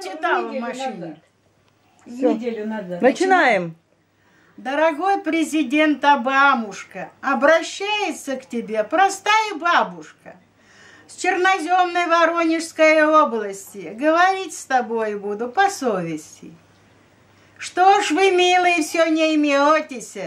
читала в машине. Неделю назад. Начинаем. Дорогой президент Обамушка, обращается к тебе простая бабушка с черноземной Воронежской области. Говорить с тобой буду по совести. Что ж вы, милые, все не иметесь?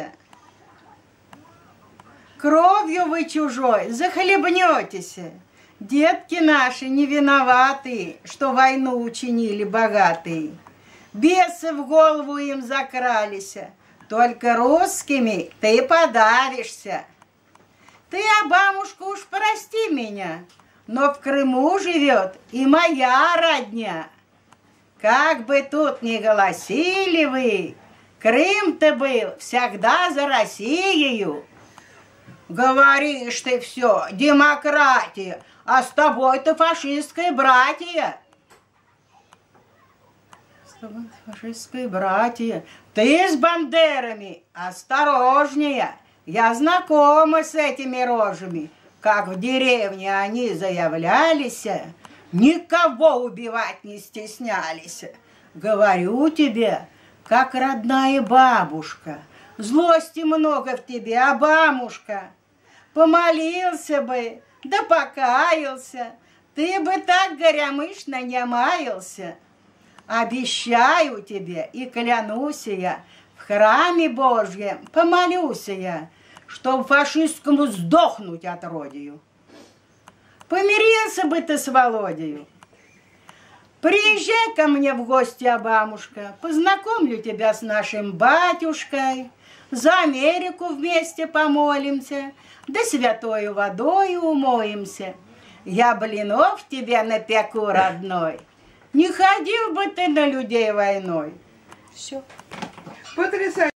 Кровью вы чужой захлебнетесь. Детки наши не виноваты, что войну учинили богатые. Бесы в голову им закрались. Только русскими ты подавишься. Ты, Обамушка, уж прости меня, но в Крыму живет и моя родня. Как бы тут ни голосили вы, Крым-то был всегда за Россию. Говоришь ты все, демократия, а с тобой-то фашистское братья. С тобой фашистское братья. Ты с бандерами осторожнее. Я знакома с этими рожами. Как в деревне они заявлялись, никого убивать не стеснялись. Говорю тебе, как родная бабушка. Злости много в тебе, Обамушка. Помолился бы, да покаялся, ты бы так горямышно не маялся. Обещаю тебе и клянусь я, в храме Божьем помолюсь я, чтоб фашистскому сдохнуть отродью. Помирился бы ты с Володею. Приезжай ко мне в гости, Обамушка, познакомлю тебя с нашим батюшкой, за Америку вместе помолимся, да святою водою умоемся. Я блинов тебе напеку, родной, не ходил бы ты на людей войной. Все. Потрясающе.